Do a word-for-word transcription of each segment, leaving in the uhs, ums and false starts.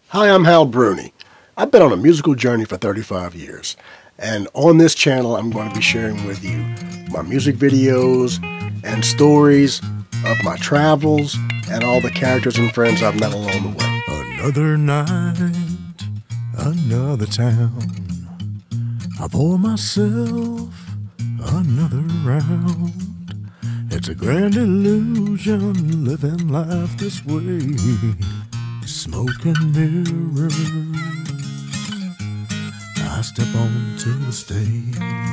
Hi, I'm Hal Bruni. I've been on a musical journey for thirty-five years, and on this channel I'm going to be sharing with you my music videos and stories of my travels and all the characters and friends I've met along the way. Another night, another town. I pour myself another round. It's a grand illusion living life this way. Smoke and mirrors. I step onto the stage.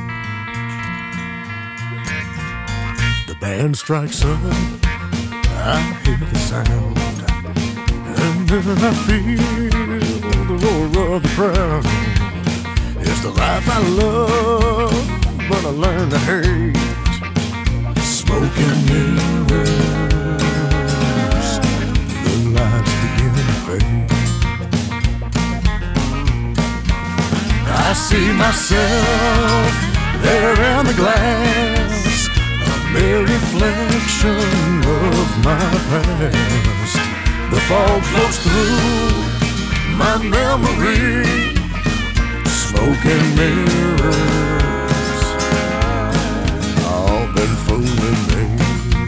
The band strikes up. I hear the sound, and then I feel the roar of the crowd. It's the life I love, but I learned to hate. Smoke and mirrors. The lights begin to fade. I see myself there in the glass, a mere reflection of my past. The fog floats through my memory. Smoke and mirrors, all been fooling me.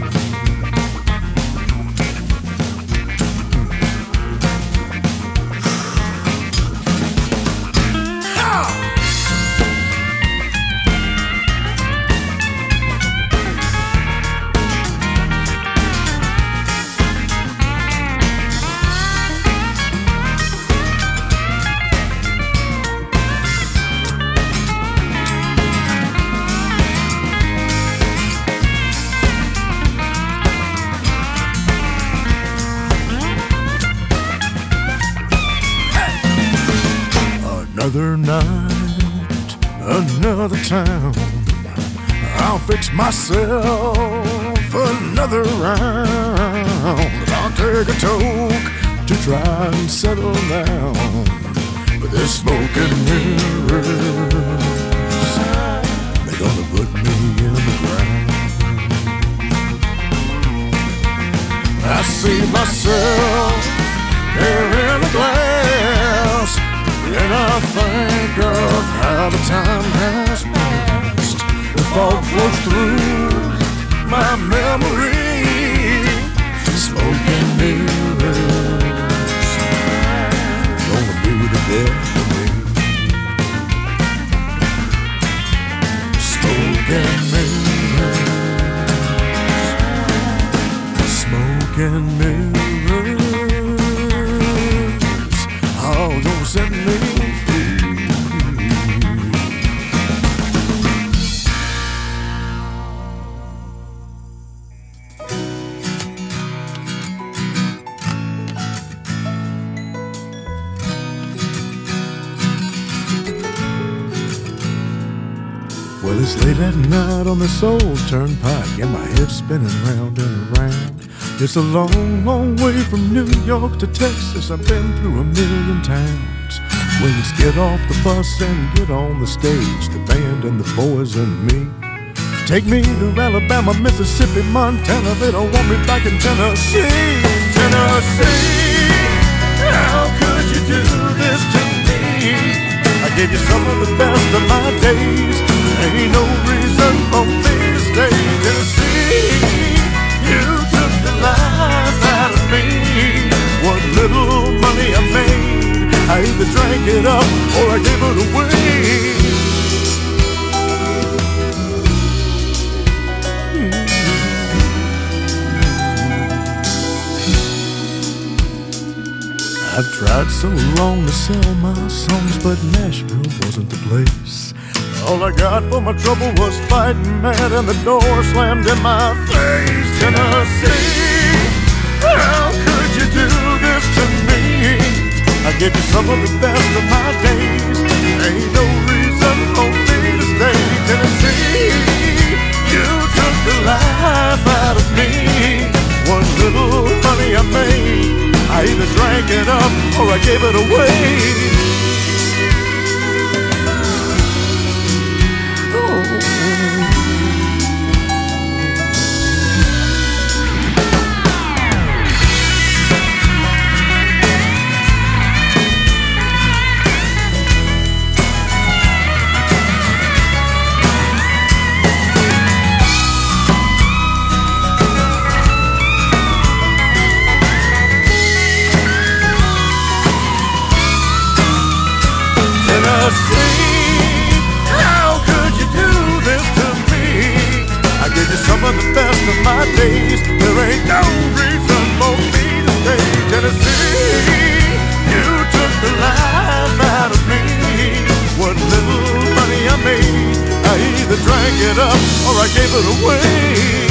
Another night, another town. I'll fix myself another round. I'll take a toke to try and settle down. But this smoke and mirrors, they're gonna put me in the ground. I see myself here in the glass, and I think of how the time has passed. The fog floats through my memory. Smoke and mirrors, gonna be the death of me. Smoke and mirrors, smoke and mirrors, all gonna set me free. Well, it's late at night on this old turnpike, and my head's spinning round and around. It's a long, long way from New York to Texas. I've been through a million towns. Well, let's get off the bus and get on the stage, the band and the boys and me. Take me to Alabama, Mississippi, Montana. They don't want me back in Tennessee. Tennessee, how could you do this to me? I gave you some of the best of my days. Ain't no reason for me to stay. Tennessee, you took the life out of me. What little money I made, I either drank it up or I gave it away. I've tried so long to sell my songs, but Nashville wasn't the place. All I got for my trouble was fighting mad, and the door slammed in my face. Tennessee, how could you do this to me? I gave you some of the best of my days. Ain't no reason for me to stay. Tennessee, you took the life out of me. What little money I made, I either drank it up or I gave it away. it up or I gave it away.